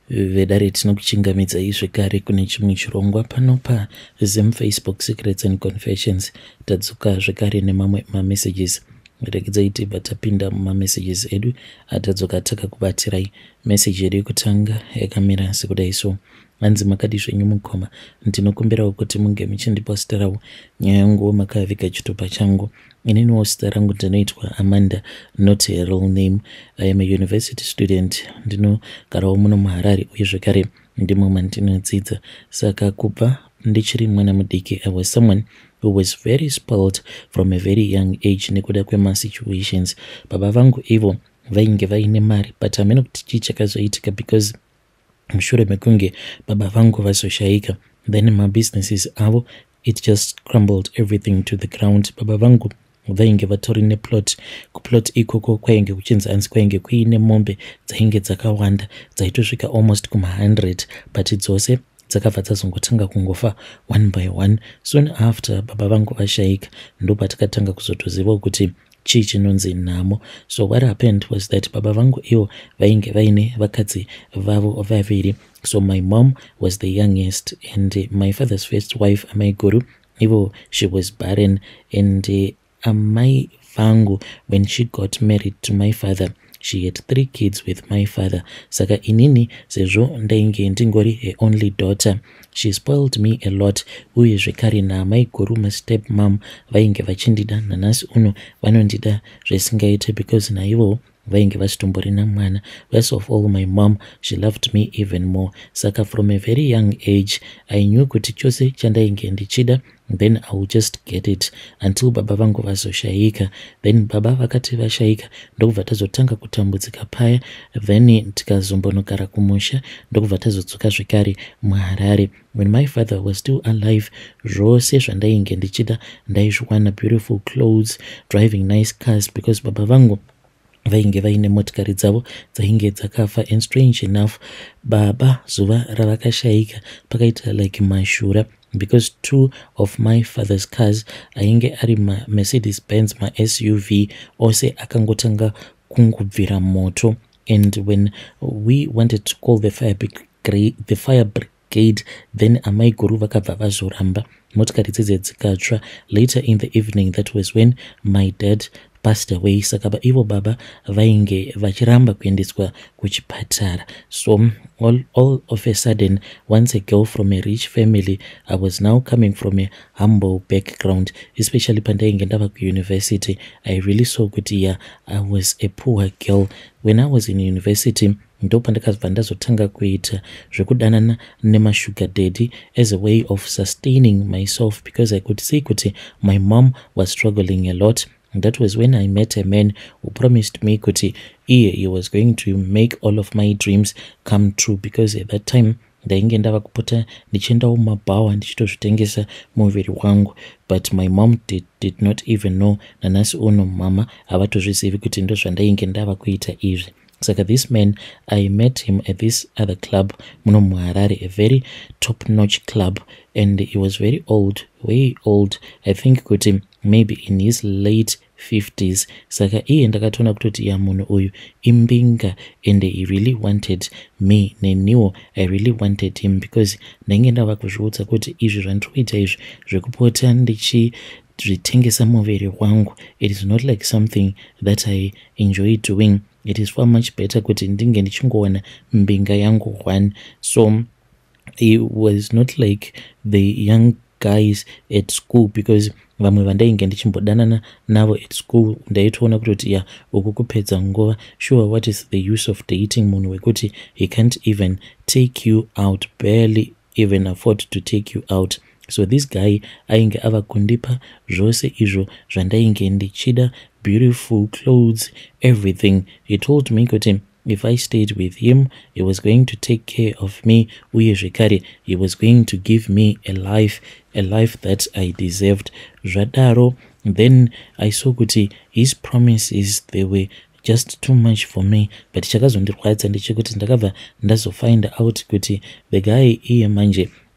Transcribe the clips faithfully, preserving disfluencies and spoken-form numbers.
vedare tinokuchingamidza zvekare kune chimwe chirongwa pano pazim Facebook Secrets and Confessions. Tadzoka zvekare nemamwe mamessages. Regai tibva tapinda mumamessages edu atadzoka takakubatirai message yedu yekutanga yakamira sekudai so: hanzi makadi zvenyu mukoma, ndinokumbirawo kuti munge muchindiposterawo nyaya yangu makavika chitupa changu. Ininiwo zita rangu ndinoitwa Amanda, not a real name. I am a university student. Ndinogarawo muno muHarare uye zvekare ndimo mandinodzidza. Saka kubva ndichiri mwana mudiki, I was someone who was very spoiled from a very young age nekuda kwema situations. Baba vangu ivo vainge vaine mari, but hameno kuti chii chakazoitika because mushure mekunge baba vangu vazoshaika, then my businesses avo, it just crumbled everything to the ground. Baba vangu vainge vatori neplot. Kuplot ikoko kwainge kuchinzi hanzi kwainge kuine mombe dzainge dzakawanda dzaitosvika almost kuma one hundred, but dzose dzakabva dzazongotanga kungofa one by one. Soon after baba vangu vashaika ndo patakatanga kuzotoziva kuti chii chinonzi nhamo. So what happened was that baba vangu ivo vainge vaine vakadzi vavo vaviri. So my mom was the youngest, and my father's first wife, Amai Guru, ivo she was barren, and uh, Amai vangu, when she got married to my father, she had three kids with my father. Saka inini sezvo ndainge ndingori a only daughter, she spoiled me a lot. Uye zvekare naamai Guru, my step mom, vainge vachindida nanasi uno vanondida zvisingaite because naivo vainge vachitomborina mwana. Worst of all, my mom, she loved me even more. Saka from a very young age I knew kuti chose chandainge ndichida, then I would just get it until baba vangu vazoshaika. Then baba vakati vashaika ndokubva tazotanga kutambudzika paya, then tikazombonogara kumusha ndokubva tazodzoka zvekare muHarare. When my father was still alive, zvose zvandainge ndichida ndaizviwana: beautiful clothes, driving nice cars, because baba vangu vainge vaine motikari dzavo dzainge dzakafa. And strange enough, baba zuva ravakashaika pakaita like mashura, because two of my father's cars ainge ari ma Mercedes Benz, ma S U V, ose akangotanga kungubvira moto. And when we wanted to call the fire brigade, the fire brigade, then Amai Guru vakabva vazoramba, motikari dzidzi dzikatsva. Later in the evening, that was when my dad passed away. Saka ivo baba vainge vachiramba kuendeswa kuchipatara. So all, all of a sudden, once a girl from a rich family, I was now coming from a humble background, especially pandainge ndava ku-university. I really saw kuti yeah, I was a poor girl. When I was in university, ndo pandakabva ndazotanga kuita zvekudanana nemasugar daddy as a way of sustaining myself, because I could see kuti my mom was struggling a lot. And that was when I met a man who promised me kuti he, he was going to make all of my dreams come true, because at that time ndainge ndava kupota ndichiendawo mabhawa ndichitozvitengesa muviri wangu, but my mom did, did not even know. Nanasi uno mama havatozvizivi kuti ndo zvandainge ndava kuita izvi. Saka this man, I met him at this other club muno muHarare, a very top-notch club, and he was very old, way old. I think kuti maybe in his late fifties. Saka iye ndakatona kutoti ya munhu uyu imbinga, and he really wanted me. Neniwo I really wanted him, because ndainge ndava kuzviudza kuti izvi zvandikuita izvi zvekupota ndichizvitengesa muviri wangu, it is not like something that I enjoy doing. It is far much better kuti ndinge ndichingowana mbinga yangu one. So he was not like the young guys at school, because vamwe vandainge ndichimbodanana navo at school ndaitoona kutoti ya uku kupedza nguva. Sure, what is the use of dating munhu wekuti he can't even take you out, barely even afford to take you out. So this guy ainge ava kundipa zvose izvo zvandainge ndichida: beautiful clothes, everything. He told me kuti if I stayed with him, he was going to take care of me. Uye zvekare, he was going to give me a life, a life that I deserved. Zvadaro, then I saw kuti his promises, they were just too much for me. But chakazondirwadza ndechekuti ndakabva ndazofind out kuti the guy iye manje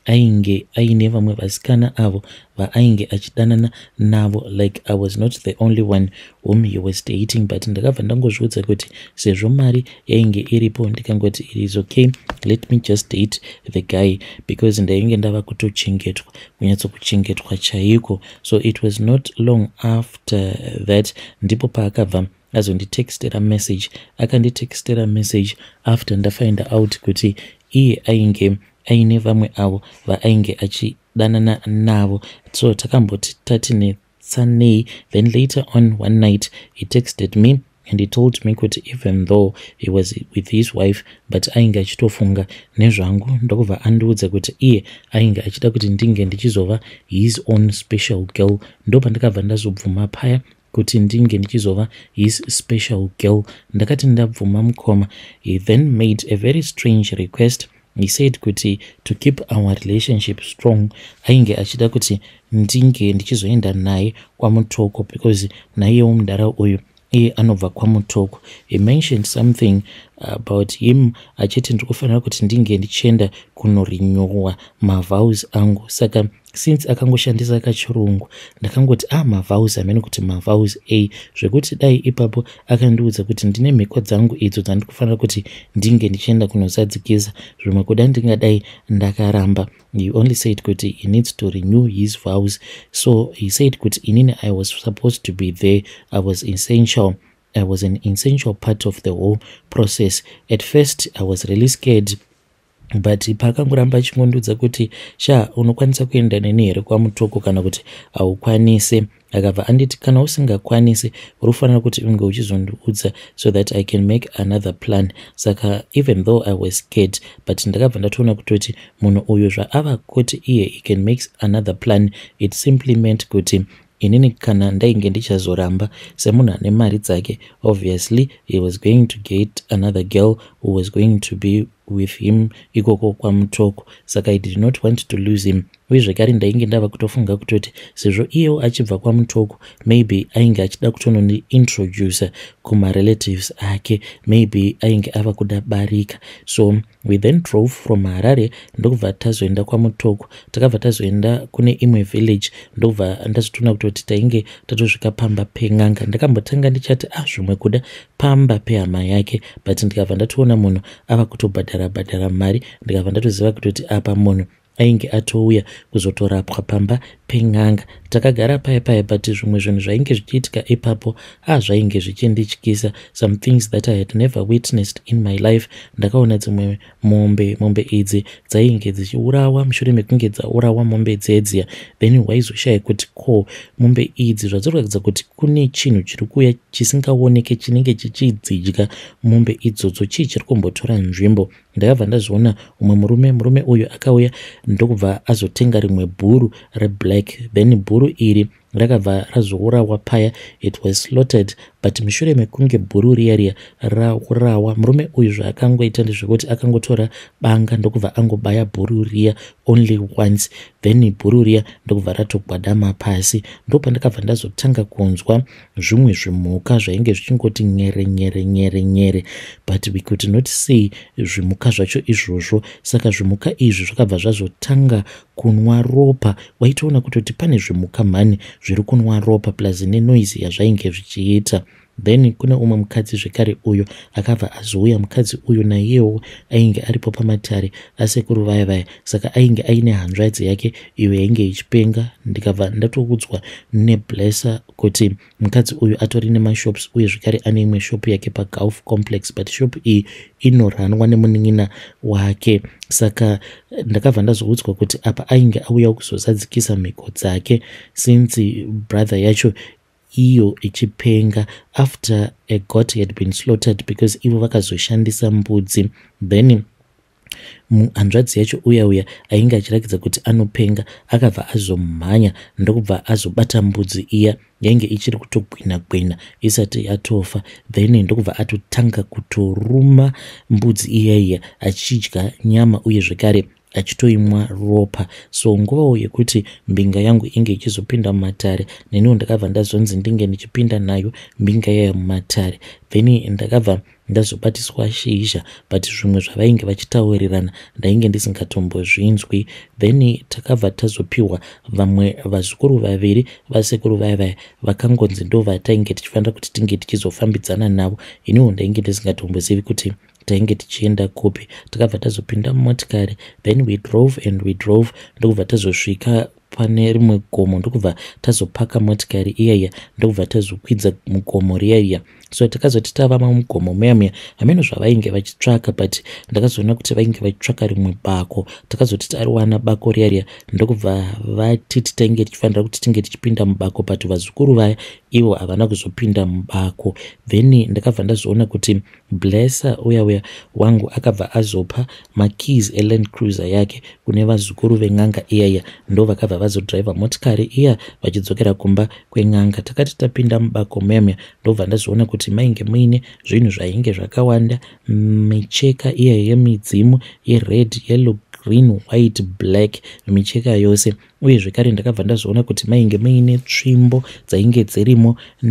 ainge aine vamwe vasikana avo vaainge achidanana navo. Like I was not the only one whom he was dating, but ndakabva ndangozviudza kuti sezvo mari yainge iripo ndikangoti it is okay, let me just date the guy, because ndainge ndava kutochengetwa, kunyatsokuchengetwa chaiko. So it was not long after that ndipo paakabva azonditextera message. Akanditextera message after ndafind out kuti iye ainge aine vamwe avo vaainge achidanana navo. So takamboti tatinetsanei. Then later on one night he texted me and he told me kuti even though he was with his wife but ainge achitofunga nezvangu. Ndokubva andiudza kuti iye ainge achida kuti ndinge ndichizova his own special girl. Ndopa ndakabva ndazobvuma paya kuti ndinge ndichizova his special girl. Ndakati ndabvuma mukoma. He then made a very strange request. He said kuti to keep our relationship strong ainge achida kuti ndinge ndichizoenda naye kwaMutoko, because naye mudara uyu iye anobva kwaMutoko. He mentioned something about him achiti ndikufanira kuti ndinge ndichienda kunorinyowa mavows angu. Saka since akangoshandisa kachirungu ndakangoti ah mavows amene kuti mavows a zvekuti dai ipapo akandiudza kuti ndine mhiko dzangu idzo dzandikufanira kuti ndinge ndichienda kunozadzikisa zvimwe kuda ndingadai ndakaramba. He only said kuti he needs to renew his vows. So he said kuti inini I was supposed to be there. I was essential. I was an essential part of the whole process. At first I was really scared, but pakangoramba achingondiudza kuti sha unokwanisa kuenda neni here kwaMutoko kana kuti haukwanise. Akabva anditi kana usingakwanisi unofanira kuti unge uchizondiudza so that I can make another plan. Saka even though I was scared, but ndakabva ndatoona kutoti munhu uyu zvaava kuti iye he can make another plan, it simply meant kuti inini kana ndainge ndichazoramba semunhu ane mari dzake, obviously he was going to get another girl who was going to be with him ikoko kwaMutoko. Saka I did not want to lose him. Uye zvekare ndainge ndava kutofunga kutoti sezvo iyewo achibva kwaMutoko maybe ainge achida kutonondiintroduce kumarelatives ake, maybe ainge ava kuda barika. So we then drove from Harare ndokubva tazoenda kwaMutoko. Takabva tazoenda kune imwe village ndokubva ndazotoona kutoti tainge tatosvika pamba peng'anga. Ndakambotanga ndichati ah zvimwe kuda pamba pehama yake, but ndikabva ndatoona munhu ava kutobhadhara bhadhara mari. Ndikabva ndatoziva kutoti apa munhu ainge atouya kuzotorapwa pamba peng'anga. Takagara paya paya, but zvimwe zvinhu zvainge zvichiitika ipapo ah zvainge zvichindityisa. Some things that I had never witnessed in my life. Ndakaona dzimwe mombe mombe idzi dzainge dzichiurawa. Mushure mekunge dzaurawa mombe dzedziya, then waizoshaya kuti ko mombe idzi zvadzirikuratidza kuti kune chinhu chiri kuuya chisingaoneke chinenge chichidzinga mombe idzodzo, chii chiri kumbotora nzvimbo. Ndakabva ndazviona umwe murume murume uyu akauya ndokubva azotenga rimwe bhuru reblack, then bhuru iri rakabva razourawa paya. It was slaughtered, but mushure mekunge bhuru riya riya raurawa, murume uyu zvaakangoita ndezvekuti akangotora banga ndokubva angobaya bhuru riya only once, then bhuru riya ndokubva ratogwadama pasi. Ndopa ndakabva ndazotanga kunzwa zvimwe zvimhuka zvainge zvichingoti nyere nyere nyere nyere, but we could not see zvimhuka zvacho izvozvo. Saka zvimhuka izvi zvakabva zvazotanga kunwa ropa. Waitoona kutoti pane zvimhuka mhani zviri kunwa ropa plus nenoise yazvainge zvichiita. Then kune umwe mukadzi zvekare uyo akabva azouya. Mukadzi uyu naiyewo ainge aripo pamatare asekuru vaya vaya, saka ainge aine hanzvadzi yake iyo yainge ichipenga. Ndikabva ndatokudzwa neBlesser kuti mukadzi uyu atori nemashops uye zvekare ane imwe shop yake paGulf Complex, but shop iyi inoranwa nemunin'ina wake. Saka ndakabva ndazoudzwa kuti apa ainge auya kuzozadzikisa mhiko dzake since brother yacho iyo ichipenga after a goat had been slaughtered, because ivo vakazoshandisa mbudzi. Then hanzvadzi yacho uya uya ainge achirakidza kuti anopenga akabva azomhanya ndokubva azobata mbudzi iya yainge ichiri kutogwina gwina isati yatofa. Then ndokubva atotanga kutoruma mbudzi iya iya achidya nyama uye zvekare achitoimwa ropa. So nguva yekuti mbinga yangu inge ichizopinda mumatare, neniwo ndakabva ndazonzi ndinge ndichipinda nayo mbinga yayo mumatare. Then ndakabva ndazobatiswa shisha, but zvimwe zvavainge vachitaurirana ndainge ndisingatombozvinzwi. Then takabva tazopiwa vamwe vazukuru vaviri vasekuru vaya vaya vakangonzi ndo vatainge tichifanira kuti tinge tichizofambidzana navo. Iniwo ndainge ndisingatombozivi kuti tainge tichienda kupi. Takabva tazopinda mumotikari, then we drove and we drove ndokubva tazosvika pane rimwe gomo, ndokubva tazopaka motikari iyaya, ndokubva tazokwidza mugomo riyaiya. So takazoti tava mugomo muyamya hameno zvavainge vachitsvaka, but ndakazoona kuti vainge vachitsvaka rimwe bako. Takazoti tariwana bako riyariya, ndokubva vatiti tainge tichifanira kuti tinge tichipinda mubako, but vazukuru vaya ivo havana kuzopinda mubako. Then ndakabva ndazoona kuti Blesser uya uya wangu akabva azopa makeys eLand Cruiser yake kune vazukuru veng'anga iyaya, ndo vakabva vazodriva motikari iya vachidzokera kumba kweng'anga. Takati tapinda mubako memya, ndobva ndazoona kuti mainge muine zvinhu zvainge zvakawanda, micheka iya yemidzimu yered, yellow, green, white, black, micheka yose. Uye zvekare ndakabva ndazoona kuti mainge muine tsvimbo dzainge dzirimo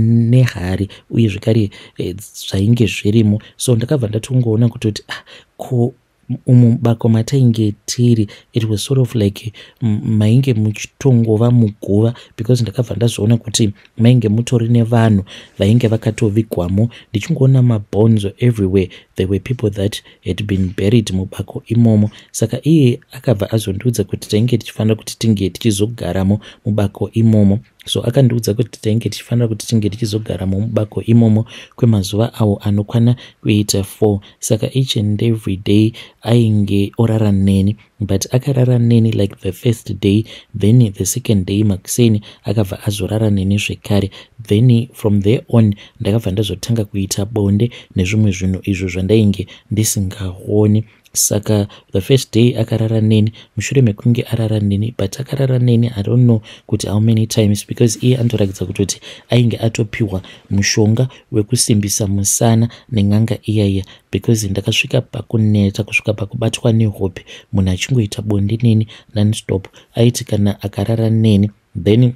nehari uye zvekare e, zvainge zvirimo. So ndakabva ndatongoona kuti ah, ko umu bako matainge tiri, it was sort of like mainge muchitongova muguva, because ndakabva ndazoona kuti mainge mutori nevanhu vainge vakatovigwamo. Ndichingoona mabones everywhere, there were people that had been buried mubako imomo. Saka iye akabva azondiudza kuti tainge tichifanira kuti tinge tichizogaramo mubako imomo. So akandiudza kuti tainge tichifanira kuti tinge tichizogaramo mubako imomo kwemazuva awo anokwana kuita four. Saka each and every day ainge orara neni, but akarara neni like the first day, then the second day makuseni akabva azorara neni zvekare. Then from there on ndakabva ndazotanga kuita bonde nezvimwe zvinhu izvo zvandainge ndisingaoni. Saka the first day akarara neni, mushure mekunge arara neni, but akarara neni I don't know kuti how many times, because iye andorakidza kuti ainge atopiwa mushonga wekusimbisa musana neng'anga iyaya, because ndakasvika pakuneta kusvika pakubatwa nehope munhu achingoita bonde neni non-stop. Aiti kana akarara neni then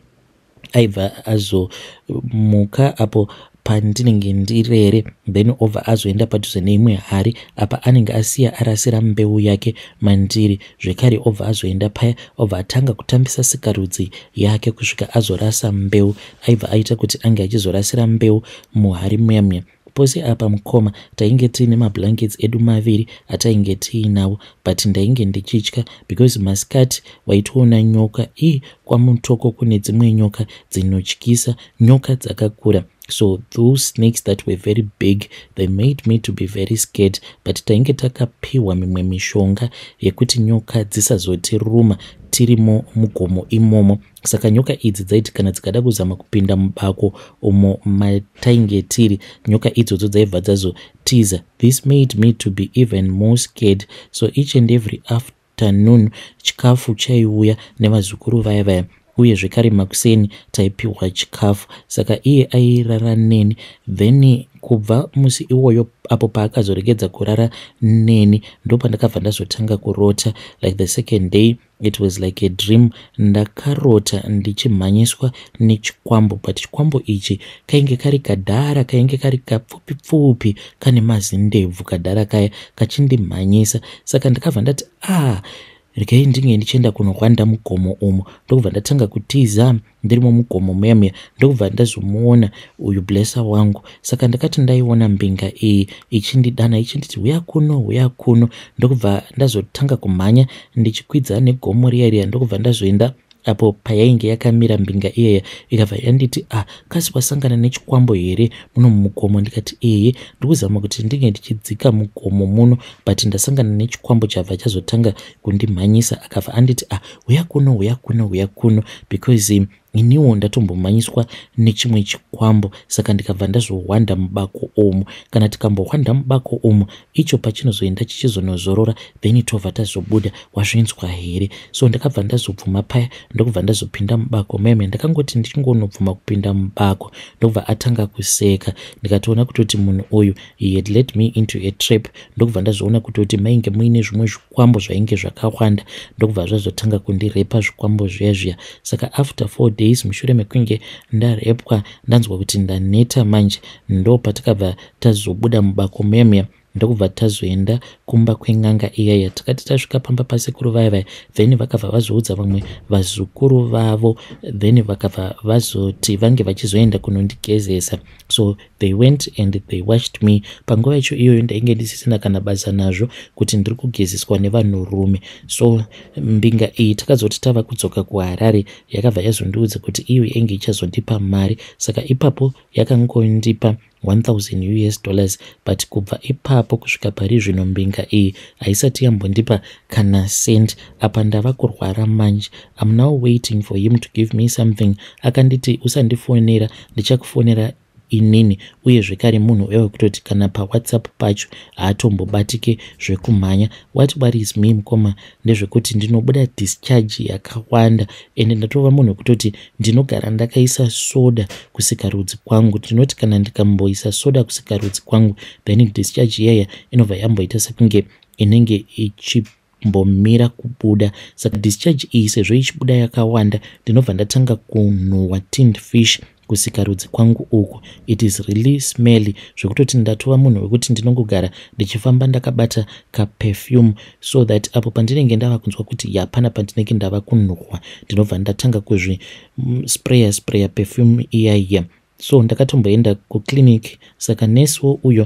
aibva azomuka apo pandinenge ndirere, then obva azoenda padhuze neimwe hari apa anenge asiya arasira mbeu yake mandiri. Zvekare obva azoenda paya obva atanga kutambisa sikarudzi yake kusvika azorasa mbeu. Aibva aita kuti ange achizorasira mbeu muhari muyamya. Pose apa mukoma tainge tiine mablankets edu maviri atainge tiinawo, but ndainge ndichitya because masikati waitoona nyoka i kwamutoko kune dzimwe nyoka dzinotyisa, nyoka dzakakura. So those snakes that were very big, they made me to be very scared. But tainge takapiwa mimwe mishonga yekuti nyoka dzisazotiruma tirimo mugomo imomo. Saka nyoka idzi dzaiti kana dzikada kuzama kupinda mubako umo matainge tiri, nyoka idzodzo dzaibva dzazotiza. This made me to be even more scared. So each and every afternoon chikafu chaiuya nevazukuru vaya vaya, uye zvekare makuseni taipiwa chikafu. Saka iye airara neni, then kubva musi iwoyo apo paakazoregedza kurara neni ndo pandakabva ndazotanga kurota. Like the second day it was like a dream. Ndakarota ndichimhanyiswa nechikwambo, but chikwambo ichi kainge kari kadhara, kainge kari kapfupi pfupi kane mazindebvu kadhara kaya kachindimhanyisa. Saka ndakabva ndati ah, regai ndinge ndichienda kunohwanda mugomo umo. Ndokubva ndatanga kutiza ndirimo mugomo muyamya, ndokubva ndazomuona uyu Blesser wangu. Saka ndakati ndaiona mbinga iyi ichindidana ichinditi uya kuno uya kuno, ndokubva ndazotanga kumhanya ndichikwidza negomo riyariya. Ndokubva ndazoenda apo payainge yakamira mbinga iyaya, ikabva yanditi ah, kasi wasangana nechikwambo here muno mugomo? Ndikati eye, ndikuzama kuti ndinge ndichidzika mugomo muno, but ndasangana nechikwambo chabva chazotanga kundimhanyisa. Akabva anditi ah, uya kuno uya kuno uya kuno, because um, iniwo ndatombomhanyiswa nechimwe chikwambo. Saka ndikabva ndazohwanda mubako omo. Kana tikambohwanda mubako omo, icho pachinozoenda chichizonozorora, then tobva tazobuda. Wazvinzwa here? So ndakabva ndazobvuma paya, ndokubva ndazopinda mubako meme. Ndakangoti ndichingonobvuma kupinda mubako ndokubva atanga kuseka. Ndikatoona kutoti munhu uyu he had led me into a trap. Ndokubva ndazoona kutoti mainge muine zvimwe zvikwambo zvainge zvakawanda, ndokubva zvazotanga kundirepa zvikwambo zviya zviya. Saka after four days mushure mekunge ndarepwa ndanzwa kuti ndaneta manje ndo patakabva tazobuda mubako memya ndokubva tazoenda kumba kweng'anga iyaya. Takati tasvika pamba pasekuru vaya vaya then vakabva vazoudza vamwe vazukuru vavo then vakabva vazoti vange vachizoenda kunondigezesa. So they went and they washed me. Panguva icho iyoyo ndainge ndisisina kana basa nazvo kuti ndiri kugezeswa nevanhurume. So mbinga iyi takazoti tava kudzoka kuHarare yakabva yazondiudza kuti iyo inge ichazondipa mari. Saka ipapo yakangondipa one thousand U S dollars, but kubva ipapo kusvika pari zvino mbinga iyi haisati yambondipa kana cent. Apa ndava kurwara manje. I'm now waiting for him to give me something. Akanditi usandifonera, ndichakufonera inini, uye zvekare munhu wewe kutoti kana pa WhatsApp pacho haatombobatike zvekumhanya. What worries me mukoma ndezvekuti ndinobuda discharge yakawanda ende ndatova munhu kutoti ndinogara ndakaisa soda kusikarudzi kwangu. Ndinoti kana ndikamboisa soda kusikarudzi kwangu then discharge iyaya inobva yamboita sekunge inenge ichimbomira kubuda. Saka discharge iyi sezvo ichibuda yakawanda ndinobva ndatanga kunhuhwa tinned fish kusikarudzi kwangu uku. It is really smelly zvekutoti ndatova munhu wekuti ndinongogara ndichifamba ndakabata ka perfume so that apo pandinenge ndava kunzwa kuti hapana pandinenge ndava kunhuhwa ndinobva ndatanga kuzvi mm, sprayer sprayer perfume iyaiya. So ndakatomboenda kuclinic. Saka nesiwo uyo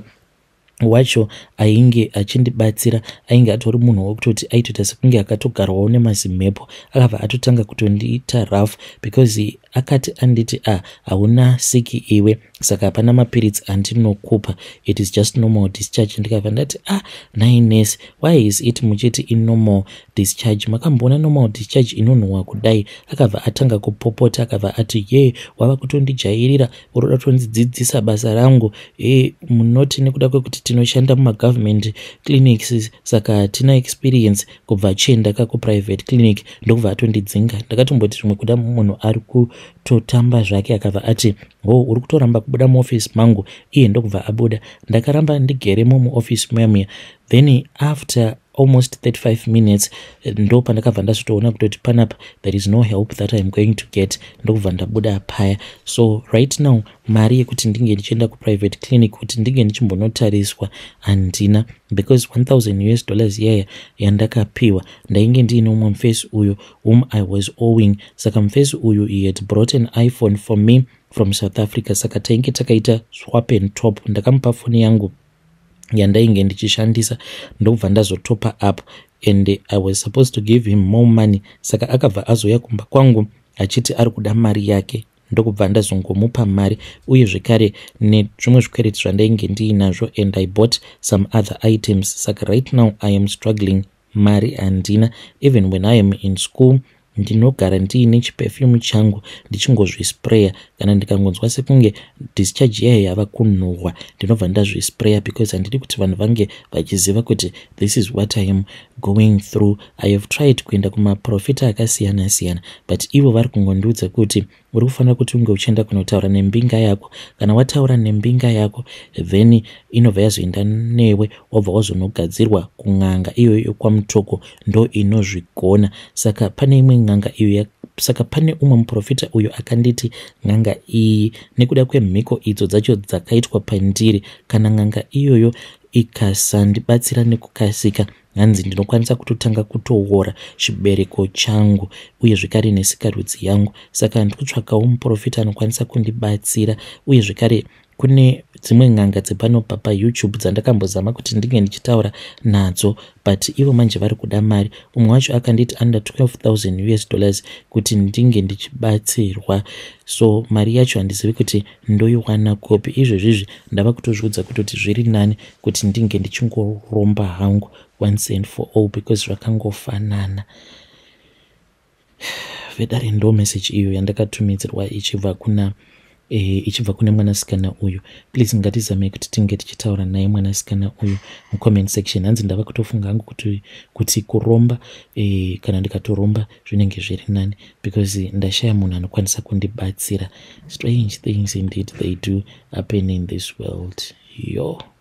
wacho ainge achindibatsira ainge atori munhu wokutoti aitoita sekunge akatogarwawo nemazimhepo. Akabva atotanga kutondiita rough because akati anditi ah hauna siki iwe saka hapana mapiritsi andinokupa, it is just normal discharge. Ndikabva ndati ah nines, why is it muchiti in normal discharge? Makamboona normal discharge inonhuhwa kudai? Akabva atanga kupopota akabva ati ye wava kutondijairira, uroda kutondidzidzisa basa rangu. E munoti nekuda kwekuti tinoshanda mumagovernment clinics saka hatina experience. Kubva achienda kakuprivate clinic ndokubva atondidzinga. Ndakatomboti zvimwe kuda munhu ari kutotamba zvake akabva ati ho uri kutoramba kubuda muoffice mangu, iye ndokubva abuda. Ndakaramba ndigeremo muoffice mwemwe. Then after almost thirty-five minutes ndo pandakabva ndazotoona kutoti panapa there is no help that I'm going to get, ndokubva ndabuda paya. So right now mari yekuti ndinge ndichienda kuprivate clinic kuti ndinge ndichimbonotariswa handina, because one thousand U S dollars yaya yandakapiwa ndainge ndiine umwe mufesi uyu whom I was owing. Saka mufesi uyu he had brought an iPhone for me from South Africa. Saka tainge takaita swap and top. Ndakamupa foni yangu yandainge ndichishandisa ndobva ndazotopa up and I was supposed to give him more money. Saka akabva azoya kumba kwangu achiti ari kuda mari yake, ndokubva ndazongomupa mari uye zvekare nezvimwe zvikwereti zvandainge ndiinazvo and I bought some other items. Saka right now I am struggling, mari handina. Even when I am in school ndinogara ndiine chiperfume changu ndichingozvispraya. Kana ndikangonzwa sekunge discharge yayo yava kunhuhwa ndinobva ndazvispraya because handidi kuti vanhu vange vachiziva kuti this is what I am going through. I have tried kuenda kumaprofita akasiyana siyana but ivo vari kungondiudza kuti uri kufanira kuti unge uchienda kunotaura nembinga yako. Kana wataura nembinga yako then inobva yazoenda newe wabva wazonogadzirwa kun'anga iyoyo kwamutoko ndo inozvigona. Saka pane imwe n'anga iyo, saka pane umwe muprofita uyo akanditi n'anga iyi nekuda kwemhiko idzo dzacho dzakaitwa pandiri, kana n'anga iyoyo ikasandibatsira nekukasika hanzi ndinokwanisa kutotanga kutoora chibereko changu uye zvekare nesikarudzi yangu. Saka ndikutsvakawo muprofita anokwanisa kundibatsira uye zvekare kune dzimwe n'anga dzepanopa paYouTube dzandakambozama kuti ndinge ndichitaura nadzo but ivo manje vari kuda mari. Umwe wacho akanditi under twelve thousand U S dollars kuti ndinge ndichibatsirwa. So mari yacho handizivi kuti ndoiwana kopi. Izvezvizvi ndava kutozviudza kutoti zviri nani kuti ndinge ndichingoromba hangu once and for all because zvakangofanana. Vedare ndo message iyo yandakatumidzirwa ichibva kuna E, ichibva kune mwanasikana uyu. Please ngatizame kuti tinge tichitaura naye mwanasikana uyu mucomment section. Hanzi ndava kutofunga hangu kuti, kuti kuromba e, kana ndikatoromba zvinenge zviri nani because ndashaya munhu anokwanisa kundibatsira. Strange things indeed they do happen in this world. Yo.